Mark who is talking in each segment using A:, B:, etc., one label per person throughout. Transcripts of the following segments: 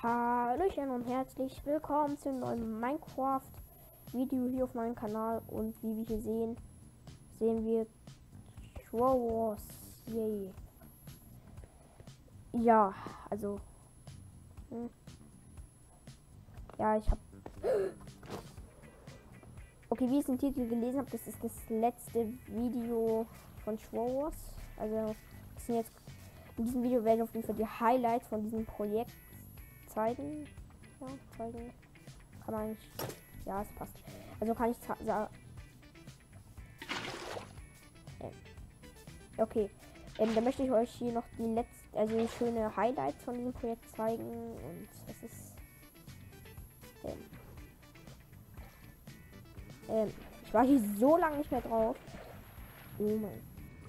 A: Hallöchen und herzlich willkommen zu einem neuen Minecraft-Video hier auf meinem Kanal. Und wie wir hier sehen, wir Star Wars. Yay. Ja, also. Ja, ich habe. Okay, wie ich es im Titel gelesen habe, das ist das letzte Video von Star Wars. Also, das sind jetzt. In diesem Video werde ich auf jeden Fall die Highlights von diesem Projekt zeigen. Ja, zeigen. Kann man eigentlich. Ja, es passt. Also kann ich sagen. Okay. Dann möchte ich euch hier noch die letzten, also schöne Highlights von diesem Projekt zeigen. Und es ist. Ich war hier so lange nicht mehr drauf. Oh mein.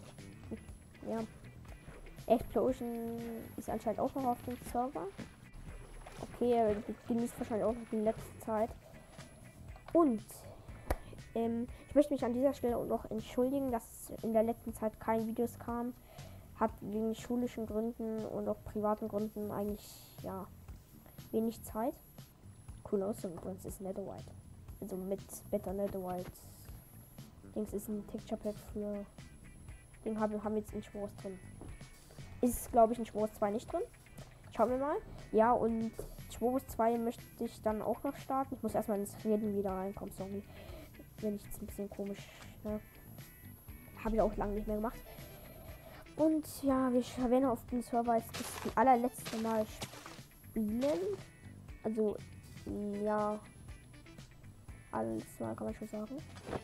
A: Ja. Explosion ist anscheinend auch noch auf dem Server. Okay, er genießt wahrscheinlich auch noch die letzte Zeit. Und ich möchte mich an dieser Stelle auch noch entschuldigen, dass in der letzten Zeit keine Videos kamen. Hat wegen schulischen Gründen und auch privaten Gründen eigentlich ja wenig Zeit. Cool aus, übrigens ist Netherite. Also mit Better Netherite. Dings ist ein Texture Pack für. Den haben wir jetzt in Schwors drin. Ist, glaube ich, in Schwors 2 nicht drin. Schauen wir mal. Ja, und Schwors 2 möchte ich dann auch noch starten. Ich muss erstmal ins Reden wieder reinkommen. Sorry, wenn ich jetzt ein bisschen komisch. Ne? Habe ich auch lange nicht mehr gemacht. Und ja, wir werden auf dem Server jetzt das allerletzte Mal spielen. Also, ja. Alles Mal kann man schon sagen.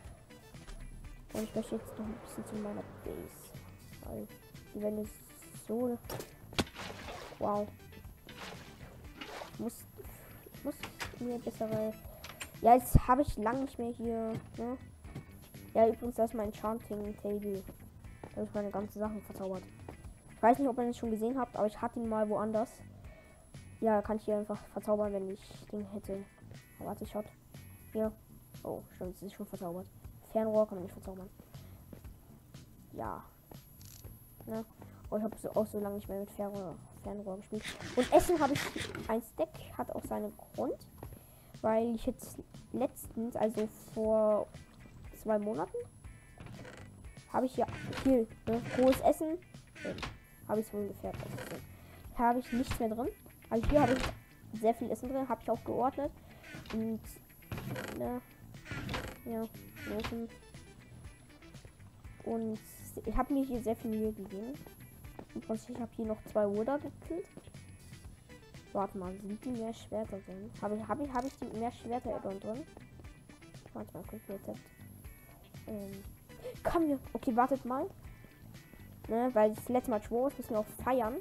A: Und ich möchte jetzt noch ein bisschen zu meiner Base. Weil die Wände ist so. Wow. Ich muss mir bessere. Ja, jetzt habe ich lange nicht mehr hier. Ne? Ja, übrigens, das ist mein Enchanting Table. Da habe ich meine ganzen Sachen verzaubert. Ich weiß nicht, ob ihr das schon gesehen habt, aber ich hatte ihn mal woanders. Ja, kann ich hier einfach verzaubern, wenn ich den hätte. Aber warte, Shot. Hier. Oh, stimmt, es ist schon verzaubert. Fernrohr kann man nicht verzaubern. Ja. Ne? Oh, ich habe auch so lange nicht mehr mit Fernrohr gespielt. Und Essen habe ich ein Stack, hat auch seinen Grund. Weil ich jetzt letztens, also vor 2 Monaten, habe ich ja viel rohes Essen. Habe ich so ungefähr. Habe ich nichts mehr drin. Also hier habe ich sehr viel Essen drin, habe ich auch geordnet. Und ne, ja, und ich habe mir hier sehr viel Mühe gegeben. Und ich habe hier noch 2 Wither gekillt. Warte mal, sind die mehr Schwerter drin? Habe ich die mehr Schwerter drin? Warte mal, kurz Rezept. Komm wir. Okay, wartet mal. Ne, weil das letzte Mal Schwor ist, müssen wir auch feiern.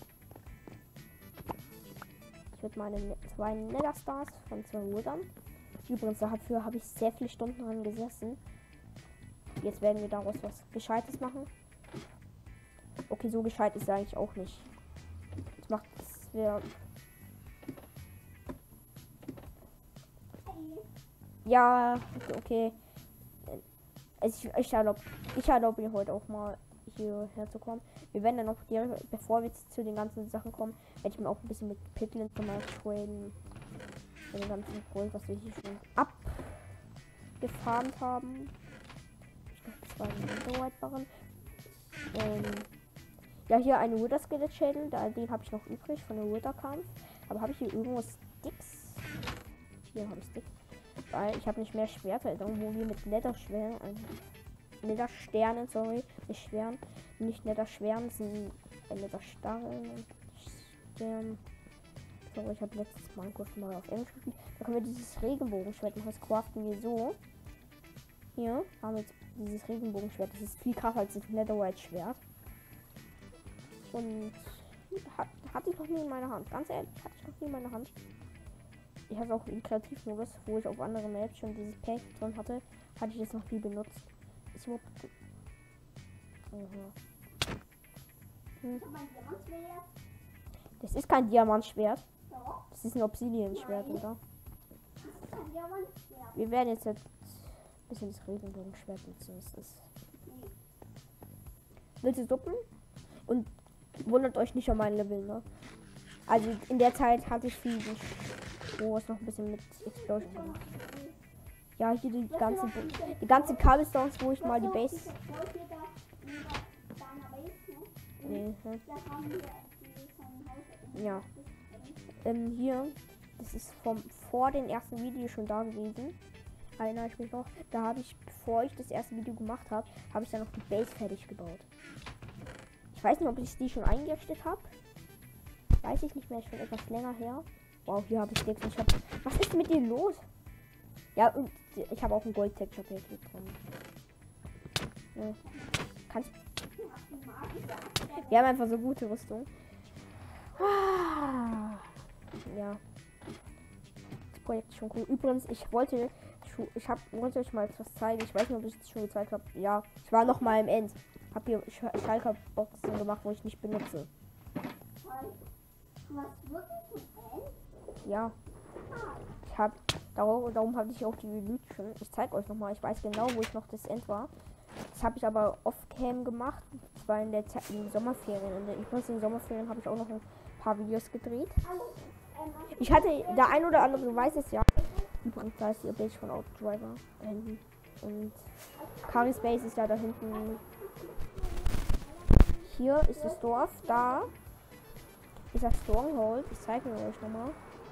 A: Ich würde meine 2 Nether Stars von 2 Withern. Übrigens, dafür habe ich sehr viele Stunden dran gesessen. Jetzt werden wir daraus was Gescheites machen. Okay, so gescheit ist es eigentlich auch nicht. Das macht es wieder. Ja, okay. Ich erlaube mir heute auch mal hierher zu kommen. Wir werden dann noch, bevor wir jetzt zu den ganzen Sachen kommen, werde ich mir auch ein bisschen mit Pitlin zum Beispiel traden. Den ganzen Gold, was wir hier schon abgefarmt haben. Ich glaube, das war ein White-Barren. Ja, hier eine Wither Skelett Schädel, den habe ich noch übrig von der Wither Kampf. Aber habe ich hier irgendwo Sticks? Hier habe ich Sticks. Weil ich habe nicht mehr Schwerter, irgendwo wie mit Nether-Schweren, Nether-Sternen, sorry, nicht Schweren, nicht Nether-Schweren, sind Nether-Starren und Stern. Sorry, ich habe letztes Minecraft mal auf Englisch gespielt. Da können wir dieses Regenbogenschwert machen. Das craften wir so. Hier haben wir jetzt dieses Regenbogenschwert. Das ist viel krasser als das Netherite-Schwert. Und hatte ich noch nie in meiner Hand. Ganz ehrlich, hatte ich noch nie in meiner Hand. Ich habe auch im Kreativmodus, wo ich auf andere Maps schon dieses Pack drin hatte, hatte ich das noch nie benutzt. Ist überhaupt. Das ist kein Diamantschwert. Das ist ein Obsidian-Schwert, oder? Wir werden jetzt ein bisschen das Regenbogenschwert nutzen. Willst du Suppen? Und wundert euch nicht an mein Level, ne? Also in der Zeit hatte ich viel, wo es noch ein bisschen mit Explosion gemacht. Ja, hier die ganzen Cobblestones, wo ich mal die Base. Nee, ja. Hier, das ist vor dem ersten Video schon da gewesen. Erinnere ich mich noch. Da habe ich, bevor ich das erste Video gemacht habe, habe ich dann noch die Base fertig gebaut. Ich weiß nicht, ob ich die schon eingerichtet habe. Weiß ich nicht mehr, ist schon etwas länger her. Wow, hier habe ich Sticks. Was ist mit dir los? Ja, und ich habe auch ein Gold Texture Pack hier drin. Ja. Kannst. Wir haben einfach so gute Rüstung. Ja. Das Projekt ist schon cool. Übrigens, wollte euch mal etwas zeigen. Ich weiß nicht, ob ich es schon gezeigt habe. Ja, ich war noch mal im End. Hab hier Schalker Boxen gemacht, wo ich nicht benutze. Ja. Ich habe darum hatte ich auch die Illusion. Ich zeige euch noch mal. Ich weiß genau, wo ich noch das End war. Das habe ich aber off-cam gemacht. Das war in der Zeit in den Sommerferien. Und in den Sommerferien habe ich auch noch ein paar Videos gedreht. Ich hatte, der ein oder andere weiß es ja. Übrigens, da ist die Base von Outdriver da hinten. Und Kari's Base ist ja da hinten. Hier ist das Dorf. Da ist das Stronghold. Ich zeige euch nochmal.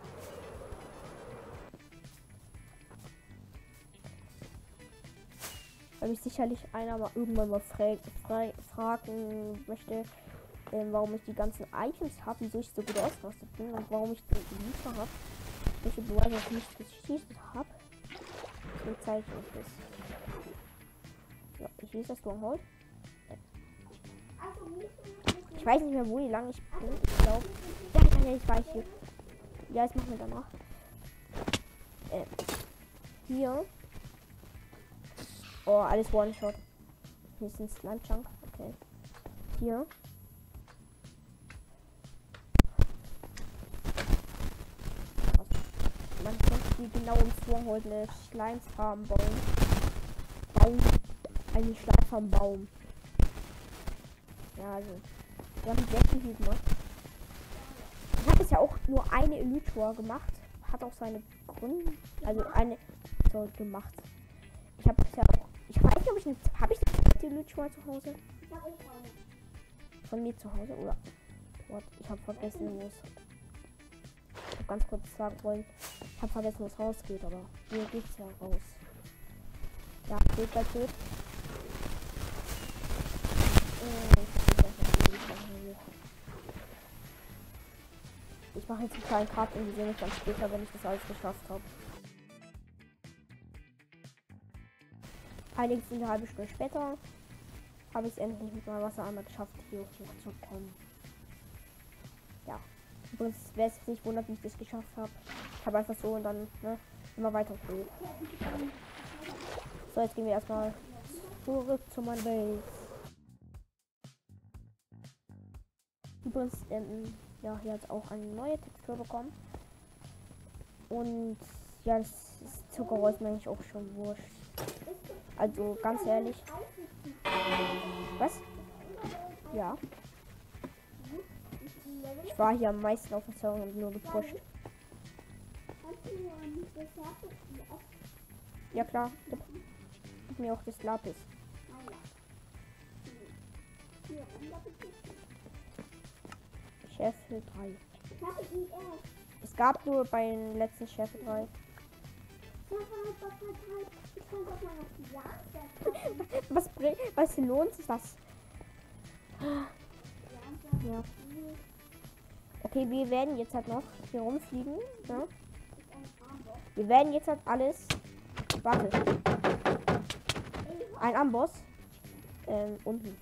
A: Weil mich sicherlich einer mal irgendwann mal fragen möchte, warum ich die ganzen Items habe, wieso ich so gut ausgerüstet bin und warum ich die Liefer habe. Welche Beweise ich nicht geschichtet habe. Deswegen zeige ich euch das. Ja, hier ist das Stronghold. Ich weiß nicht mehr, wo lang ich bin. Ich glaube. Ja, ich weiß hier. Ja, jetzt machen wir danach. Hier. Oh, alles One-Shot. Hier ist ein Slime-Chunk. Okay. Hier. Man könnte hier genau im Stronghold eine Schleimfarm bauen. Eine Schleimfarm bauen. Ja, also. Wir haben sehr viel gemacht. Ich habe es ja auch nur eine Elytra gemacht. Hat auch seine Gründe. Also eine so gemacht. Ich habe es ja auch. Ich weiß nicht, ob ich eine. Habe ich die Elytra zu Hause? Von mir zu Hause, oder? What? Ich habe vergessen, wo es. Ich habe ganz kurz sagen wollen. Ich habe vergessen, wo es rausgeht, aber hier geht's ja raus. Ja, geht bei Tod. Ich mache jetzt einen kleinen Cut und wir sehen uns dann später, wenn ich das alles geschafft habe. Allerdings eine halbe Stunde später habe ich es endlich mit meinem Wassereimer geschafft, hier hochzukommen. Ja. Übrigens, wer es nicht wundert, wie ich das geschafft habe. Ich habe einfach so und dann immer weiter hoch. So, jetzt gehen wir erstmal zurück zu meinem Base. Übrigens, ja, hier hat auch eine neue Textur bekommen. Und ja, das Zuckerrohr ist mir eigentlich auch schon wurscht. Also ganz ehrlich. Was? Ja. Ich war hier am meisten auf der Server und nur gepusht. Ja klar. Gib mir auch das Lapis. Scheffel 3. Es gab nur bei den letzten Scheffel 3. Was lohnt sich das? Ja. Okay, wir werden jetzt halt noch hier rumfliegen. Ja. Wir werden jetzt halt alles. Warte. Ein Amboss. Unten.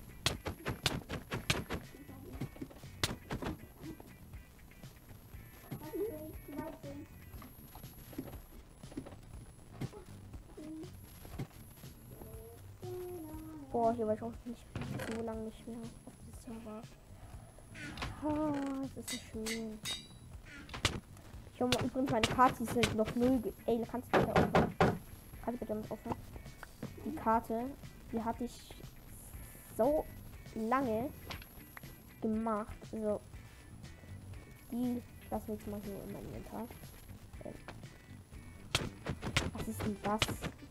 A: Boah, hier war ich auch nicht so lange nicht mehr auf dem Server. Ah, das ist so schön. Ich habe übrigens meine Karte sind noch 0. Ey, kannst du bitte aufhören? Kannst du bitte mit aufhören? Die Karte, die hatte ich so lange gemacht. Also, Die lassen wir jetzt mal hier in meinem Inventar. Was ist denn das?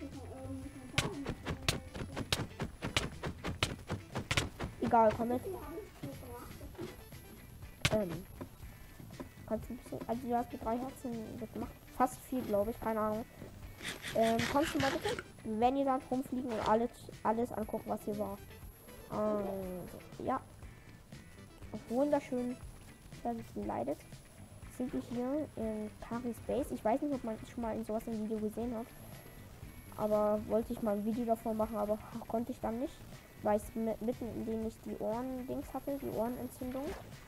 A: Egal, komm mit. Kannst du ein bisschen, also du hast mit 3 Herzen gemacht. Fast 4, glaube ich, keine Ahnung. Kommst du mal bitte? Wenn ihr da rumfliegen und alles angucken, was hier war. Also, ja. Wunderschön, dass es leidet. Sind wir hier in Paris Base. Ich weiß nicht, ob man schon mal in sowas im Video gesehen hat. Aber wollte ich mal ein Video davon machen, aber konnte ich dann nicht. Weil es mitten in dem ich die Ohren-Dings hatte, die Ohrenentzündung.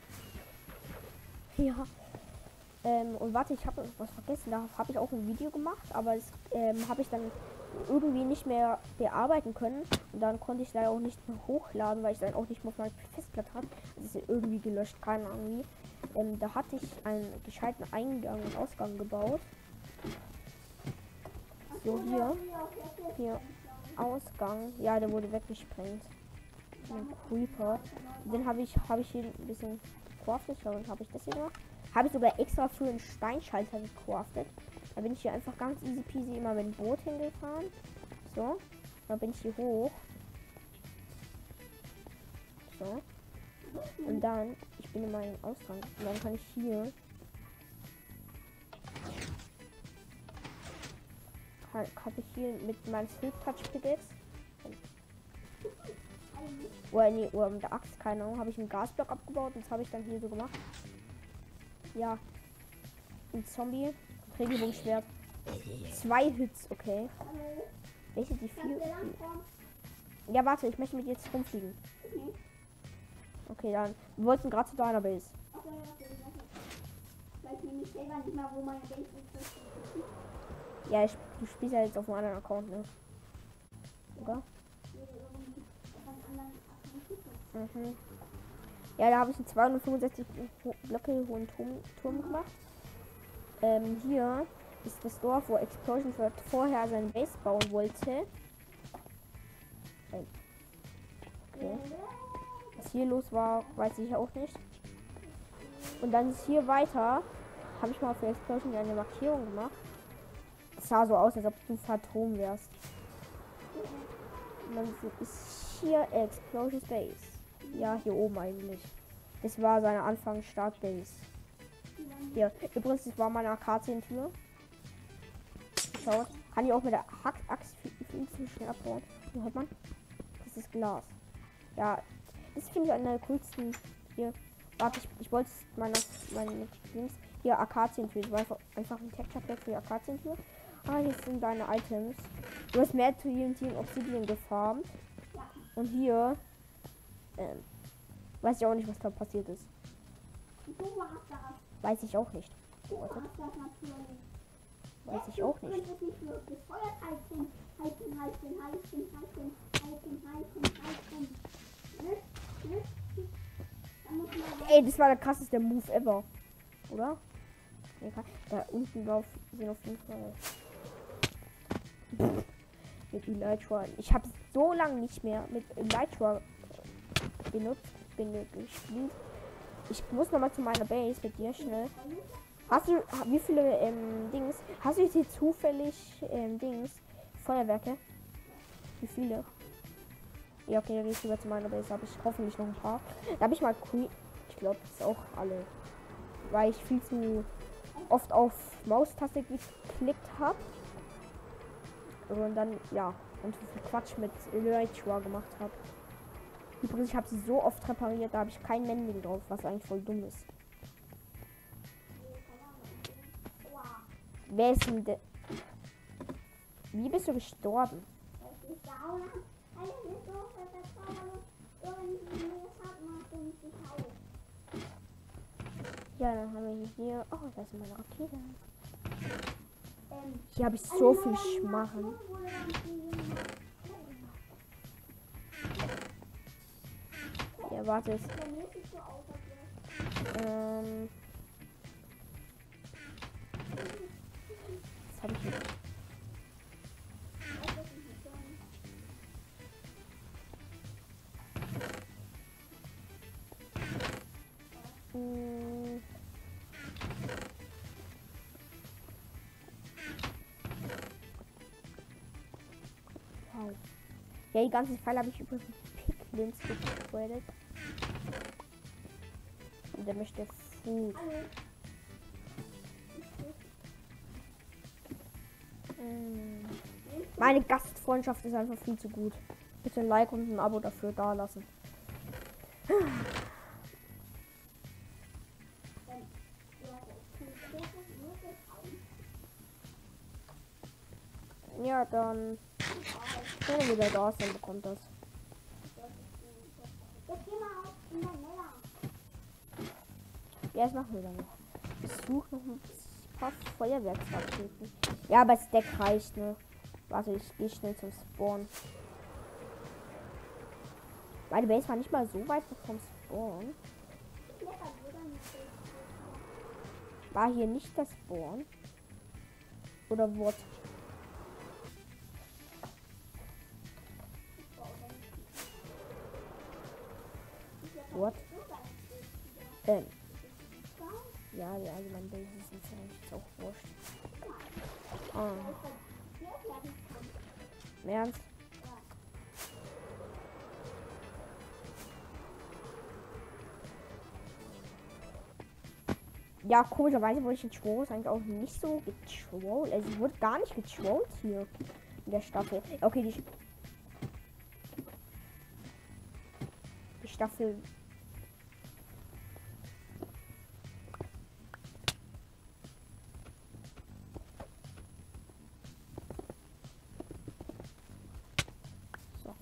A: Ja. Und warte, ich habe was vergessen. Da habe ich auch ein Video gemacht, aber das habe ich dann irgendwie nicht mehr bearbeiten können. Und dann konnte ich leider auch nicht mehr hochladen, weil ich dann auch nicht mehr auf meiner Festplatte hatte. Das ist irgendwie gelöscht, keine Ahnung wie. Da hatte ich einen gescheiten Eingang und Ausgang gebaut. So, hier. Ausgang. Ja, der wurde weggesprengt. Ein Creeper. Den habe ich hier ein bisschen craftet. Und habe ich das hier gemacht. Habe ich sogar extra für einen Steinschalter gecraftet. Da bin ich hier einfach ganz easy peasy immer mit dem Boot hingefahren. So. Dann bin ich hier hoch. So. Und dann, ich bin in meinem Ausgang. Und dann kann ich hier. Habe ich hier mit meinem Silk Touch Pickaxe. Oder nee, oder mit der Axt, keine Ahnung, habe ich einen Gasblock abgebaut und das habe ich dann hier so gemacht. Ja. Ein Zombie. Regelbogenschwert. 2 Hits, okay. Welche die 4? Ja, warte, ich möchte mit jetzt rumfliegen. Okay, dann. Wir wollten gerade zu deiner Base. Ja, du spielst ja jetzt auf einem anderen Account, ne? Oder? Mhm. Ja, da habe ich einen 265 Blöcke hohen Turm gemacht. Hier ist das Dorf, wo Explosion vorher seine Base bauen wollte. Okay. Was hier los war, weiß ich auch nicht. Und dann ist hier weiter, habe ich mal für Explosion eine Markierung gemacht. Es sah so aus, als ob du Phantom wärst. Und dann ist hier Explosion Base. Ja, hier oben eigentlich. Das war seine Anfang-Start-Base. Hier, übrigens, das war meine Akazientür. Schaut, kann ich auch mit der Axt viel zu schnell abbauen. Hier hört man, das ist Glas. Ja, das finde ich einer der coolsten. Hier, warte, ich wollte meine Dings. Hier, Akazientür. Das war einfach ein Texture-Pack für die Akazientür. Ah, hier sind deine Items. Du hast mehr TNT und Obsidian gefarmt. Und hier, weiß ich auch nicht, was da passiert ist. Weiß ich auch nicht. Weiß ich auch nicht. Ey, das war der krasseste Move ever. Oder? Da unten drauf sind auf jeden Fall. Mit Elytra. Ich habe so lange nicht mehr mit Elytra gespielt. Ich muss noch mal zu meiner Base mit dir schnell. Hast du wie viele Dings? Hast du hier zufällig Dings Feuerwerke? Wie viele? Ja, okay, dann gehe ich lieber zu meiner Base. Habe ich hoffentlich noch ein paar. Da habe ich mal ich glaube, das ist auch alle, weil ich viel zu oft auf Maustaste geklickt habe und dann ja und so viel Quatsch mit Elytra gemacht habe. Übrigens, ich habe sie so oft repariert, da habe ich kein Mending drauf, was eigentlich voll dumm ist. Wer ist denn der? Wie bist du gestorben? Ja, dann haben wir hier. Oh, da ist meine Rakete. Hier habe ich so viel Schmarren. Ja, warte. Jetzt habe ich nicht. Ja, die ganze Pfeile habe ich übrigens mit Piglins getradet. Und der möchte Food. Meine Gastfreundschaft ist einfach viel zu gut. Bitte ein Like und ein Abo dafür da lassen. Ja, dann. Wenn er wieder da ist, dann bekommt das. Ja, das machen wir dann noch. Ich suche noch ein paar Feuerwerksraketen. Ja, aber das Deck reicht, ne? Warte, ich gehe schnell zum Spawn. Meine Base war nicht mal so weit vom Spawn. War hier nicht das Spawn? Oder what? What? Ja, also mein Base ist jetzt auch wurscht. Ah. Im Ernst? Ja, komischerweise wurde ich in Trolls eigentlich auch nicht so getrollt. Also ich wurde gar nicht getrollt hier in der Staffel. Okay, die Staffel. So.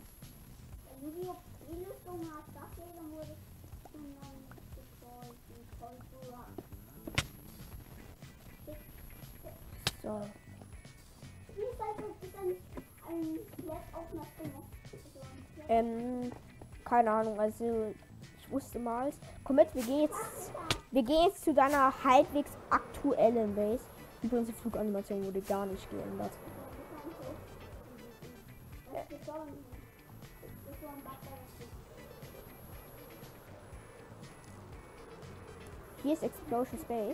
A: So. Keine Ahnung, also ich wusste mal. Komm mit, wir gehen jetzt zu deiner halbwegs aktuellen Base. Übrigens die Fluganimation wurde gar nicht geändert. Hier ist Explosion Space.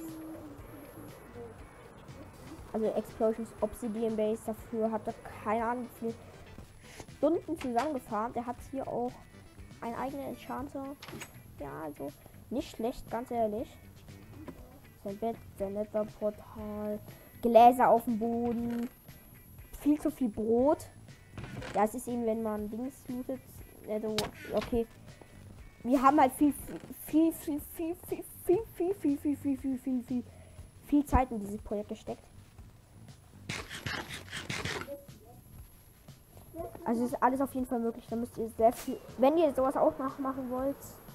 A: Also Explosions Obsidian Base, dafür hat er keine Ahnung wie viele Stunden zusammengefahren. Der hat hier auch einen eigenen Enchanter. Ja, also nicht schlecht, ganz ehrlich. Sein Bett, sein netter Portal, Gläser auf dem Boden, viel zu viel Brot. Ja, es ist eben, wenn man Dings lootet. Also, okay. Wir haben halt viel Zeit in dieses Projekt gesteckt. Also ist alles auf jeden Fall möglich. Da müsst ihr sehr viel, wenn ihr sowas auch nachmachen wollt.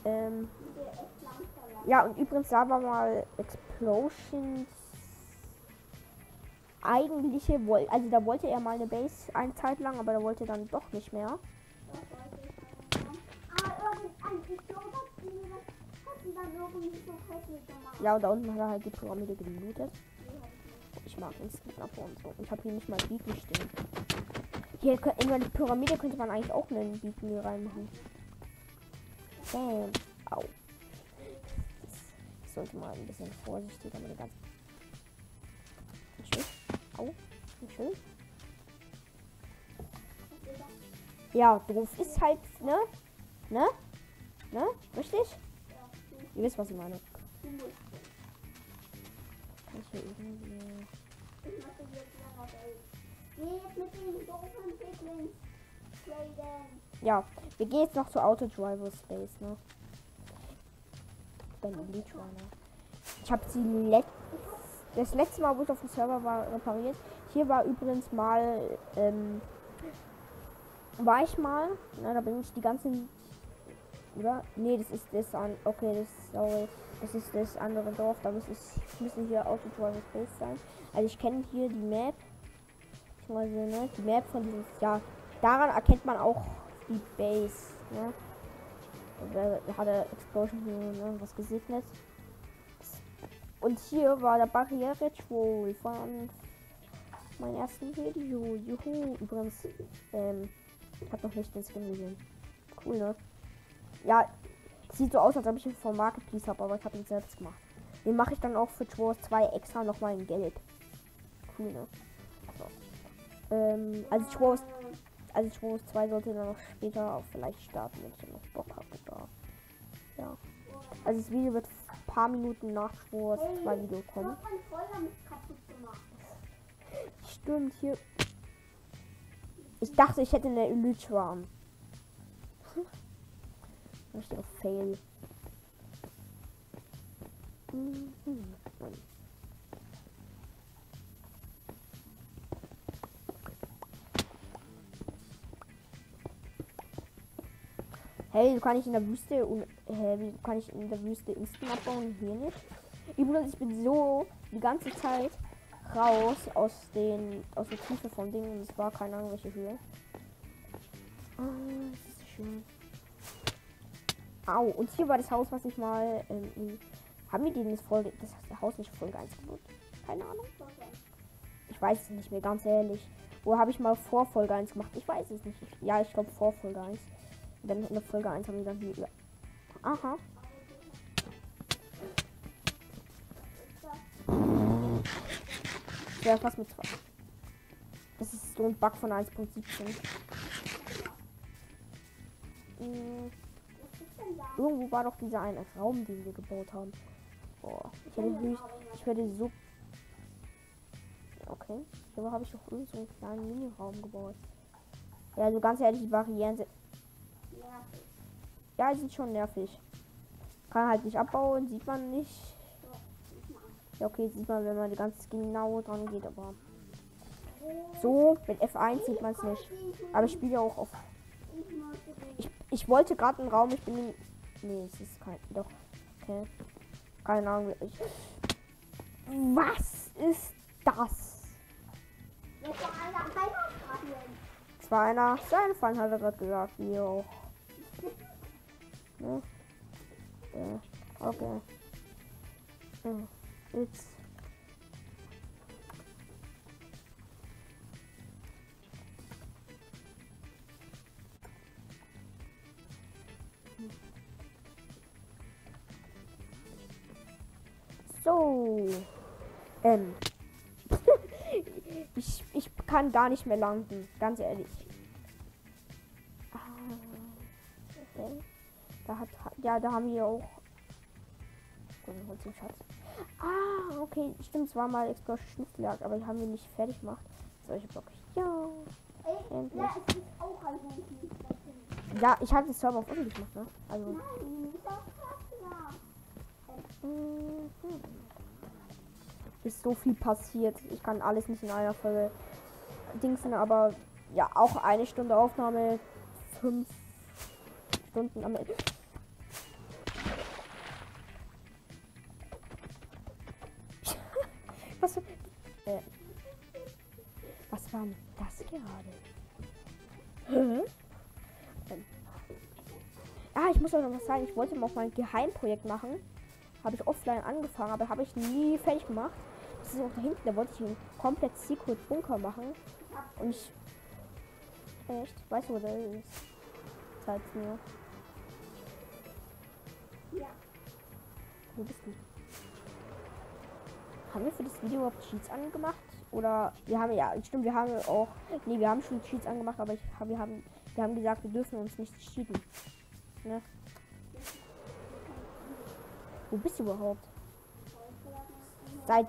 A: Ja, und übrigens da war mal Explosions eigentliche, also da wollte er mal eine Base eine Zeit lang, aber da wollte dann doch nicht mehr. Ja, und da unten hat er halt die Pyramide gelootet. Ich mag Instant Upper und so. Ich habe hier nicht mal Beacon stehen. Hier in der Pyramide könnte man eigentlich auch einen Beacon hier reinmachen. Bam. Au. Ich sollte mal ein bisschen vorsichtiger mit der ganzen. Schön. Au. Schön. Ja, doof ist halt, ne? Ne? Ne? Richtig? Ihr wisst, was ich meine. Kann ich hier irgendwie... Ja, wir gehen jetzt noch zu Auto Driver Space, ne? Dann Elite Runner. Ich habe sie das letzte Mal, wo ich auf dem Server war, repariert. Hier war übrigens mal, war ich mal, na, da bin ich die ganzen, oder? Nee, das ist das an, okay, das ist das andere Dorf, da müssen hier Auto Driver Space sein. Also ich kenne hier die Map, ne, die Map von dieses, ja, daran erkennt man auch die Base, ne? Da hat der Explosion hier, ne, was gesegnet. Und hier war der Barriere-Troll von meinem ersten Video. Juhu. Übrigens, ich habe noch nicht den Skin gesehen. Cool, ne? Ja, sieht so aus, als ob ich ihn vom Marketplace habe, aber ich habe ihn selbst gemacht. Den mache ich dann auch für Troll 2 extra nochmal in Gelb. Cool, ne? So. Also Also Schwurus 2 sollte dann noch später auch vielleicht starten, wenn ich dann noch Bock habe. Oder ja. Also das Video wird ein paar Minuten nach Schwurus 2 Video kommen. Stimmt, hier. Ich dachte, ich hätte eine Elytra. Richtiger Fail. Hey, kann ich in der Wüste und wie kann ich in der Wüste Instant abbauen? Hier nicht. Übrigens, ich bin so die ganze Zeit raus aus der Tiefe vom Ding und es war keine Ahnung welche Höhe. Das ist schön. Au, und hier war das Haus, was ich mal haben wir das Haus nicht Folge 1 gebaut? Keine Ahnung. Ich weiß es nicht mehr, ganz ehrlich. Wo habe ich mal vor Folge 1 gemacht? Ich weiß es nicht. Ja, ich glaube vor Folge 1. Und dann in der Folge 1 haben wir dann hier. Aha. Ja, fast mit 2. Das ist so ein Bug von 1.17. Irgendwo war doch dieser eine Raum, den wir gebaut haben. Boah, ich werde so. Okay, aber habe ich doch irgend so einen kleinen Mini-Raum gebaut. Ja, also ganz ehrlich, die Barrieren sind. Ja, die sind schon nervig. Kann halt nicht abbauen, sieht man nicht. Ja, okay, sieht man, wenn man ganz genau dran geht, aber. So, mit F1 sieht man es nicht. Aber ich spiele ja auch auf. Ich wollte gerade einen Raum, ich bin in. Nee, es ist kein. Doch. Okay. Keine Ahnung. Was ist das? Es war einer. Seine Freund hat er gerade gesagt, wie auch. Ne? Ja. Okay. Jetzt. So. Ich kann gar nicht mehr landen, ganz ehrlich. Okay. Da haben wir auch. Schatz. Okay, stimmt, es war mal Explosion Schnitzeljagd, aber die haben wir nicht fertig gemacht. Solche Bock. Ja. Endlich. Ja, es ist auch ein ja, ich habe den Server auf öffentlich gemacht, ne? Also. Ist so viel passiert. Ich kann alles nicht in einer Folge dingsen, aber ja, auch eine Stunde Aufnahme, 5 Stunden am Ende. Was war denn das gerade? Ich muss auch noch was sagen. Ich wollte mal auch mein Geheimprojekt machen. Habe ich offline angefangen, aber habe ich nie fertig gemacht. Das ist auch da hinten. Da wollte ich einen komplett Secret Bunker machen. Und ich. Echt? Weißt du, wo der ist? Zeig's mir. Ja. Wo bist du? Haben wir für das Video überhaupt Cheats angemacht? Oder wir haben ja, stimmt, wir haben auch. Nee, wir haben schon Cheats angemacht, aber wir haben gesagt, wir dürfen uns nicht cheaten. Ne? Wo bist du überhaupt? Seit.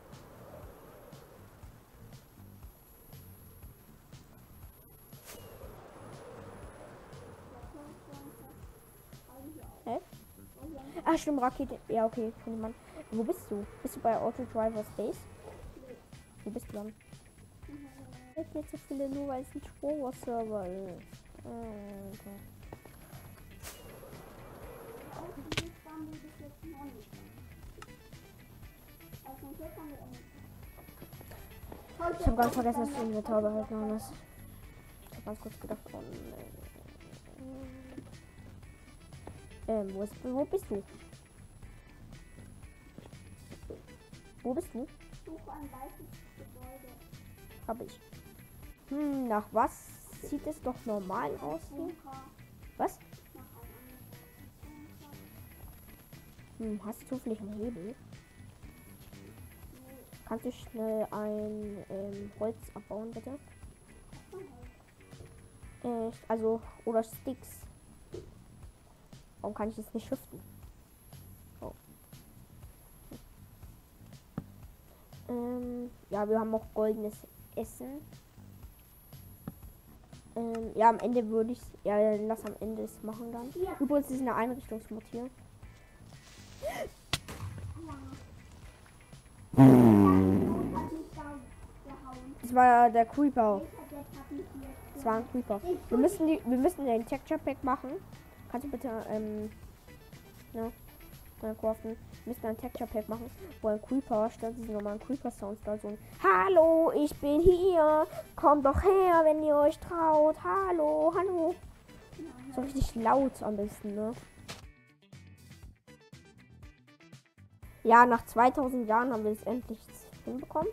A: Hä? Stimmt, Rakete. Ja, okay, kennt man. Wo bist du? Bist du bei Auto Driver Space? Wo bist du dann? Ich jetzt so viele nur, weil es ein Server ist. Okay. Ich habe ganz vergessen, dass du Inventar behalten hast. Ich habe ganz kurz gedacht, wo bist du? Wo bist du? Suche ein weißes Gebäude. Hab ich. Nach was sieht es doch normal aus hier? Was? Hast du zufällig einen Hebel? Kannst du schnell ein Holz abbauen, bitte? Also, oder Sticks. Warum kann ich das nicht shiften? Oh. Ja, wir haben auch goldenes Essen. Ja, am Ende würde ich ja, lass am Ende es machen dann. Ja. Übrigens ist eine Einrichtungsmod hier. Das war der Creeper. Das war ein Creeper. Wir müssen den Texture Pack machen. Kannst du bitte ja, craften. Wir müssen ein Texture Pack machen, wo ein Creeper statt diesen normalen Creeper Sounds da so ein Hallo, ich bin hier. Kommt doch her, wenn ihr euch traut. Hallo, hallo. So richtig laut am besten, ne? Ja, nach 2000 Jahren haben wir es endlich hinbekommen.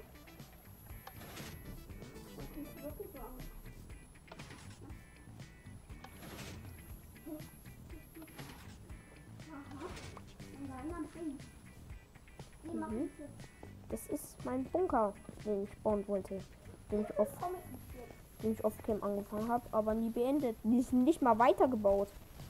A: Mhm. Das ist mein Bunker, den ich bauen wollte. Den ich auf Cam angefangen habe, aber nie beendet. Die sind nicht mal weitergebaut.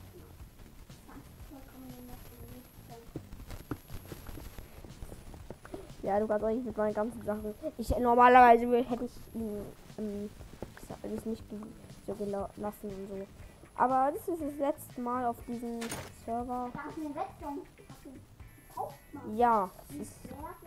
A: Ja, du kannst eigentlich mit meinen ganzen Sachen. Normalerweise hätte ich ihn das nicht so gelassen und so. Aber das ist das letzte Mal auf diesem Server. Ja, das ist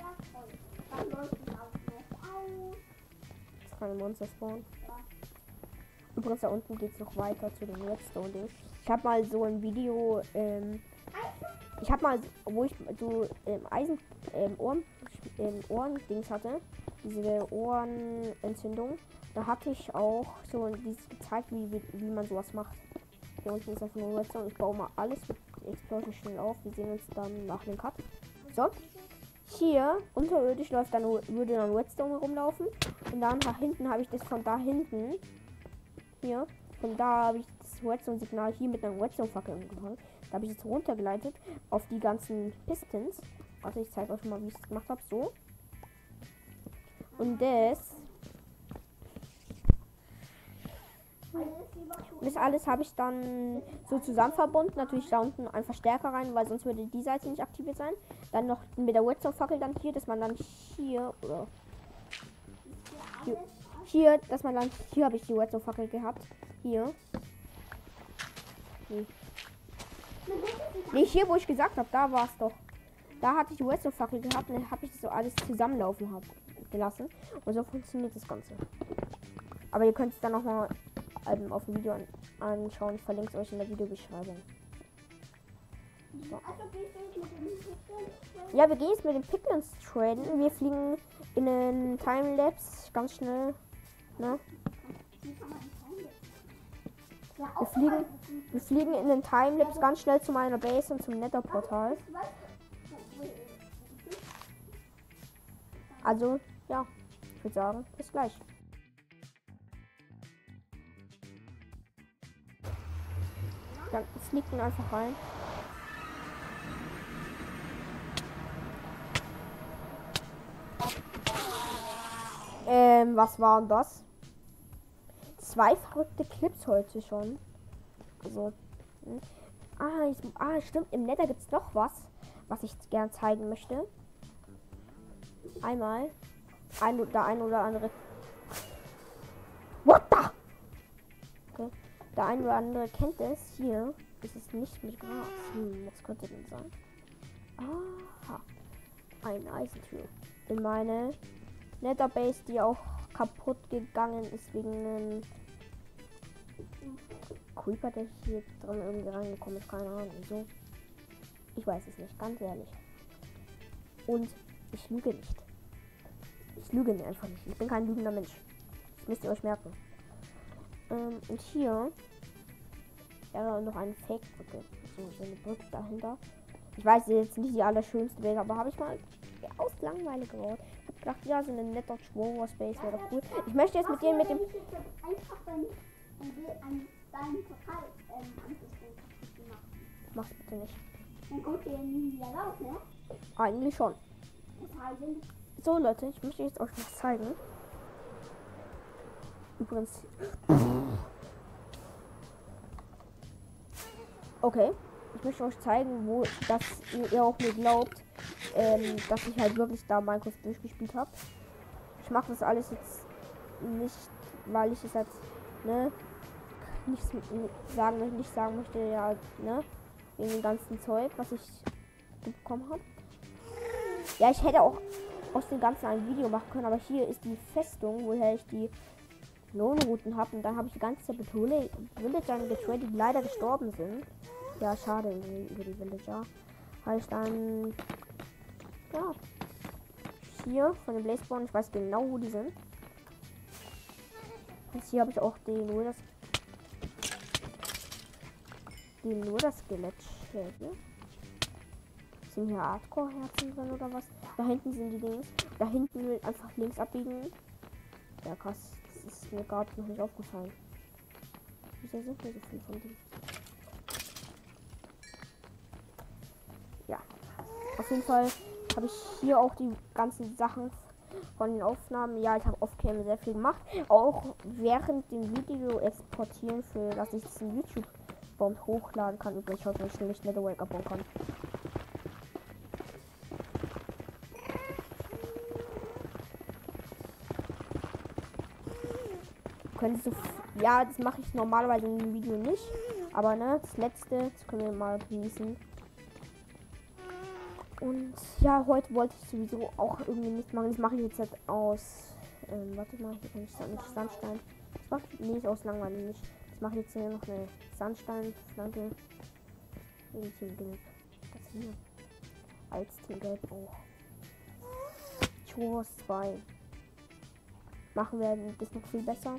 A: keine Monster spawnen. Übrigens da unten geht es noch weiter zu dem Redstone Ding. Ich habe mal so ein Video, ich habe mal, wo ich so Eisen Ohren-Dings hatte, diese Ohrenentzündung, da hatte ich auch so dieses gezeigt, wie man sowas macht. Hier unten ist einfach nur Redstone. Ich baue mal alles mit Explosion schnell auf. Wir sehen uns dann nach dem Cut. So. Hier unterirdisch läuft dann, würde dann Redstone herumlaufen. Und dann nach hinten habe ich das von da hinten. Hier. Von da habe ich das Redstone-Signal hier mit einer Redstone-Fackel angefangen. Da habe ich es runtergeleitet auf die ganzen Pistons. Warte, ich zeige euch mal, wie ich es gemacht habe. So. Und das alles habe ich dann so zusammen verbunden. Natürlich da unten ein Verstärker rein, weil sonst würde die Seite nicht aktiviert sein. Dann noch mit der Redstone-Fackel dann hier, dass man dann hier oder hier, dass man dann hier habe ich die Redstone-Fackel gehabt. Hier. Nee, hier wo ich gesagt habe, da war es doch. Da hatte ich die Redstone-Fackel gehabt und dann habe ich das so alles zusammenlaufen gelassen. Und so funktioniert das Ganze. Aber ihr könnt es dann nochmal auf dem Video anschauen. Ich verlinke es euch in der Videobeschreibung. So. Ja, wir gehen jetzt mit den Piglins traden. Wir fliegen in den Timelapse ganz schnell. Ne? Wir fliegen in den Timelapse ganz schnell zu meiner Base und zum Nether-Portal. Also, ja, ich würde sagen, bis gleich. Dann fliegt ihn einfach rein. Was waren das? 2 verrückte Clips heute schon. Also. Stimmt. Im Nether gibt es noch was ich gern zeigen möchte. Einmal. Ein oder andere. What the? Okay. Der ein oder andere kennt es. Hier ist es nicht mit Gras. Was könnte denn sein? Aha. Ein Eisentür. In meine Netherbase, die auch kaputt gegangen ist wegen einem Creeper, der hier drin irgendwie reingekommen ist. Keine Ahnung wieso. Ich weiß es nicht, ganz ehrlich. Und ich lüge nicht. Ich lüge einfach nicht. Ich bin kein lügender Mensch. Das müsst ihr euch merken. Und hier wäre noch eine Fake-Brücke. So eine Brücke dahinter. Ich weiß jetzt nicht die allerschönste Welt, aber habe ich mal aus Langeweile gebaut. Ich habe gedacht, ja, so eine nette War Space wäre doch cool. Ich möchte jetzt mit denen mit dem. Mach's bitte nicht. Dann kommt der nie wieder raus, ne? Eigentlich schon. So Leute, ich möchte jetzt euch was zeigen. Übrigens. Okay. Ich möchte euch zeigen, wo dass ihr auch mir glaubt, dass ich halt wirklich da Minecraft durchgespielt habe. Ich mache das alles jetzt nicht, weil ich es jetzt, ne, nicht sagen möchte, ja, ne, wegen dem ganzen Zeug, was ich bekommen habe. Ja, ich hätte auch aus dem Ganzen ein Video machen können, aber hier ist die Festung, woher ich die Lohnrouten habe. Und dann habe ich die ganze Zeit mit Villagern getradet, die leider gestorben sind. Ja, schade über die Villager. Habe ich dann, ja, hier von dem Blazeborn, ich weiß genau, wo die sind. Jetzt hier habe ich auch nur das Skelett-Schädel. Sind hier Hardcore-Herzen drin oder was? Da hinten sind die Dings. Da hinten will einfach links abbiegen. Ja, krass. Das ist mir gerade noch nicht aufgefallen. Wieso sind hier so viele von denen? Ja. Auf jeden Fall habe ich hier auch die ganzen Sachen von den Aufnahmen. Ja, ich habe off-cam sehr viel gemacht. Auch während dem Video exportieren, für dass ich es in YouTube-Bomb hochladen kann. Übrigens, heute ich nämlich Netherrack abbauen kann. Ja, das mache ich normalerweise in dem Video nicht. Aber ne, das letzte, das können wir mal genießen. Und ja, heute wollte ich sowieso auch irgendwie nicht machen. Das mache ich jetzt halt aus. Warte mal, hier kann ich nicht Sandstein. Das mache ich nicht aus Langweile nicht. Das mache ich jetzt hier noch eine Sandsteinflanke. In Team Gelb. Das hier. Als Team Gelb auch. Churros 2. Machen wir das noch viel besser.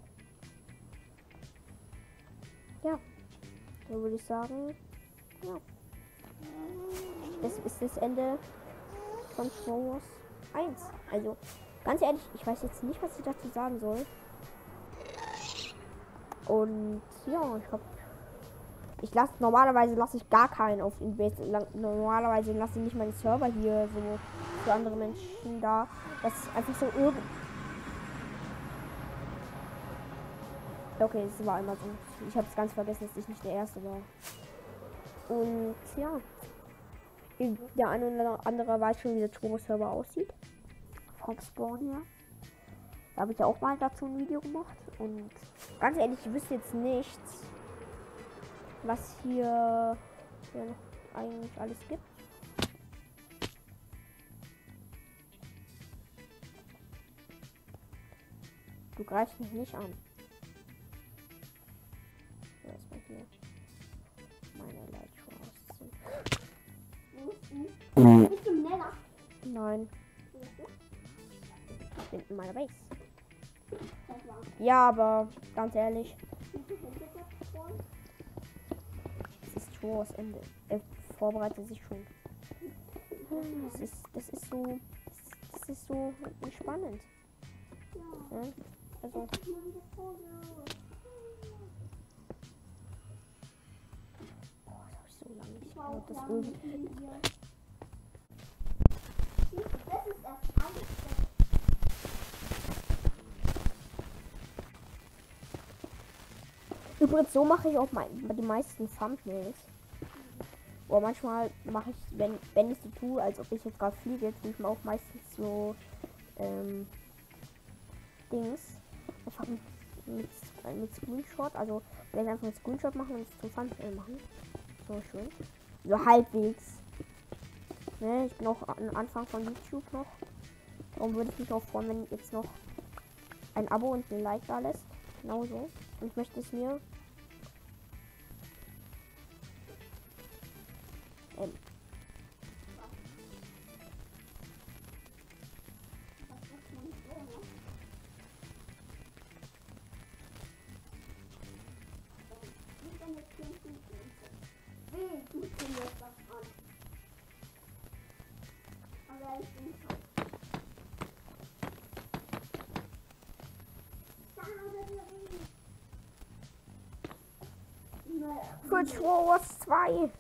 A: Ja. Dann würde ich sagen, ja. Das ist das Ende von Churros 1. Also, ganz ehrlich, ich weiß jetzt nicht, was ich dazu sagen soll. Und ja, normalerweise lasse ich gar keinen auf Invest. Normalerweise lasse ich nicht meinen Server hier so für andere Menschen da. Das ist einfach so irgend. Okay, es war einmal so. Ich habe es ganz vergessen, dass ich nicht der Erste war. Und ja. Der eine oder andere weiß schon, wie der Turbo-Server aussieht. Vom Spawn her. Da habe ich ja auch mal dazu ein Video gemacht. Und ganz ehrlich, ich wüsste jetzt nicht, was hier noch eigentlich alles gibt. Du greifst mich nicht an. So, erstmal hier meine Lighthouse.
B: Bist du Nenner?
A: Nein. Ich bin in meiner Base. Ja, aber ganz ehrlich. Es ist schon das Ende. Er vorbereitet sich schon. Das ist so entspannend. Ja, also. Boah, das habe ich so lange nicht gehört. Das irgendwie.
B: Das ist erst alles.
A: Übrigens, so mache ich auch die meisten Thumbnails. Oder manchmal mache ich, wenn ich so tue, als ob ich jetzt gerade fliege, tue ich mir auch meistens so Dings. Einfach mit Screenshot. Also wenn ich einfach einen Screenshot machen und es zum Thumbnail machen. So schön. So halbwegs. Ne, ich bin auch am Anfang von YouTube noch. Darum würde ich mich auch freuen, wenn jetzt noch ein Abo und ein Like da lässt. Genauso. Und ich möchte es mir für Churros 2.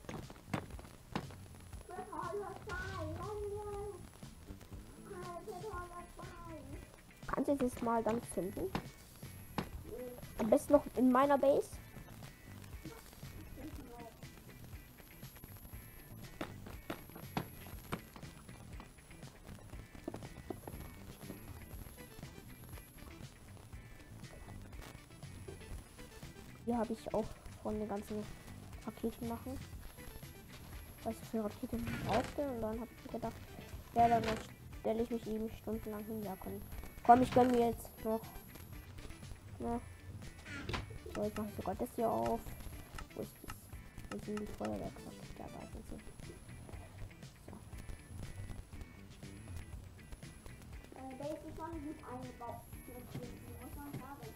A: Kannst du das mal dann finden? Am besten noch in meiner Base. Hier habe ich auch von den ganzen Raketen machen. Was ich für Raketen brauchte. Und dann habe ich mir gedacht, ja, dann stelle ich mich eben stundenlang hin. Ja, komm, ich gönne mir jetzt noch. Ne? So, jetzt mache ich sogar das hier auf. Wo ist das? Wo sind die Feuerwerksraketen? Ja, da sind sie.
B: Der ist schon gut eingebaut. Muss man sagen.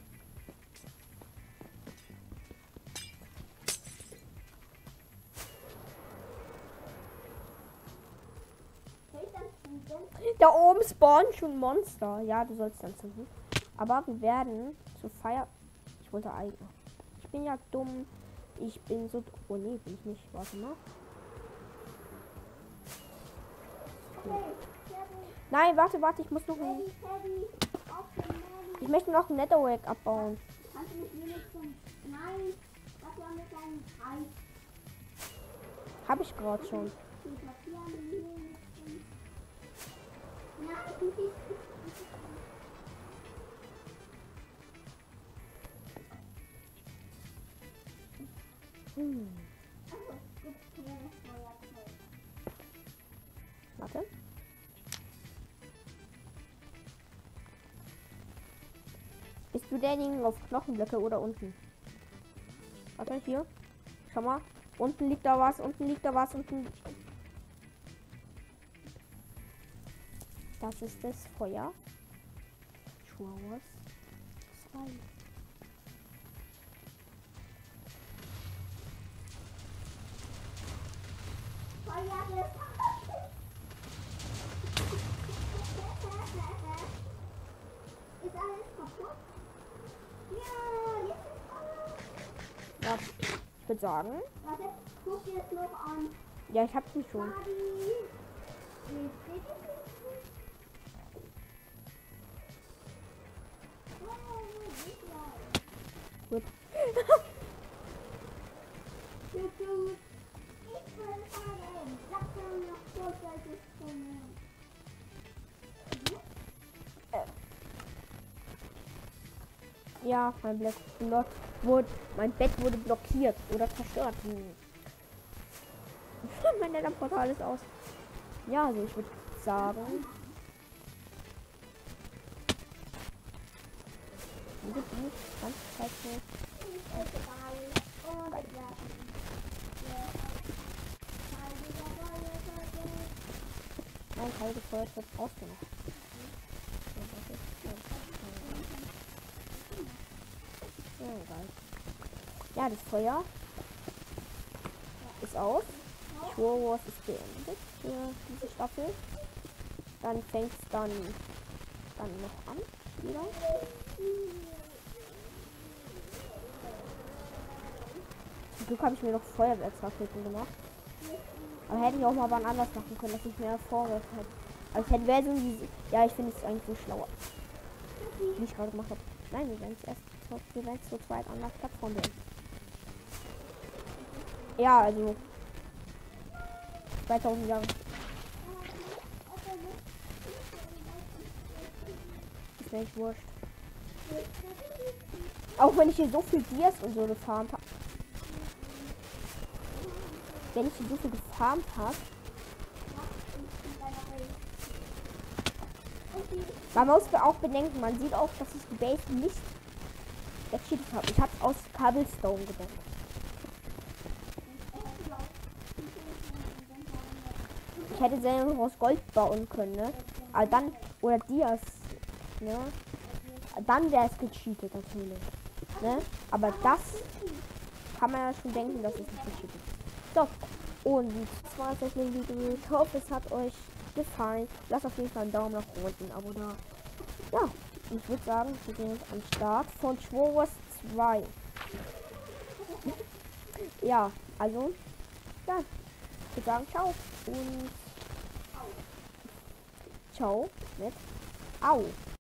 B: Soll ich dann fliegen?
A: Da oben spawnen schon Monster. Ja, du sollst dann zünden. Aber wir werden zu Feier. Ich wollte eigentlich. Ich bin ja dumm. Ich bin so. Oh nee, bin ich nicht. Warte mal.
B: Okay,
A: Nein, warte. Ich muss noch ein.
B: Teddy, auf den Mann.
A: Ich möchte noch ein Netherrack abbauen.
B: Kannst du mich wenigstens... Nein, das war mit einem Kreis.
A: Habe ich gerade schon.
B: Die markieren wenigstens. Nein, also, gibt's hier noch Feuerzeug.
A: Warte. Bist du derjenige auf Knochenblöcke oder unten? Warte, hier. Schau mal. Unten liegt da was, unten. Das ist das Feuer. Schwurwas. 2.
B: Feuer ist... Ist alles kaputt? Ja, jetzt ist alles.
A: Ja, ich würde sagen.
B: Warte, guck dir das noch an.
A: Ja, ich hab's nicht schon.
B: Daddy.
A: Gut.
B: Ich will fahren. Sag mir noch so, dass ich komme.
A: Ja, mein Bett wurde blockiert oder zerstört. Mein Netherportal ist aus. Ja, also ich würde sagen. Ganz Nein, Teil gefeuert wird ausgemacht. Ja, egal. Ja, das Feuer ist aus. War Wars ist beendet für diese Staffel. Dann fängt es dann noch an. Wieder. Zum Glück habe ich mir noch Feuerwerksraketen gemacht. Aber hätte ich auch mal wann anders machen können, dass ich mehr vorwärts hätte. Also ich hätte wäre so diese. Ja, ich finde es eigentlich so schlauer. Wie ich gerade gemacht habe. Nein, wir werden es zu zweit an der Plattform werden. Ja, also 2000 Jahre. Ist mir echt wurscht. Auch wenn ich hier so viel Dias und so gefarmt habe. Wenn ich hier so viel gefarmt habe. Man muss auch bedenken, man sieht auch, dass ich die Base nicht gecheatet habe. Ich habe es aus Cobblestone gebaut. Ich hätte selber aus Gold bauen können, ne? Aber dann, oder Dias, ne? Dann wäre es gecheatet natürlich, ne? Aber das kann man ja schon denken, dass es nicht gecheatet ist. So, und das war das Video. Ich hoffe, es hat euch gefallen. Lasst auf jeden Fall einen Daumen nach unten, ein Abo da. Ja, ich würde sagen, wir sehen uns am Start von War Wars 2. Ja, also, ja, ich würde sagen, ciao und ciao mit Au.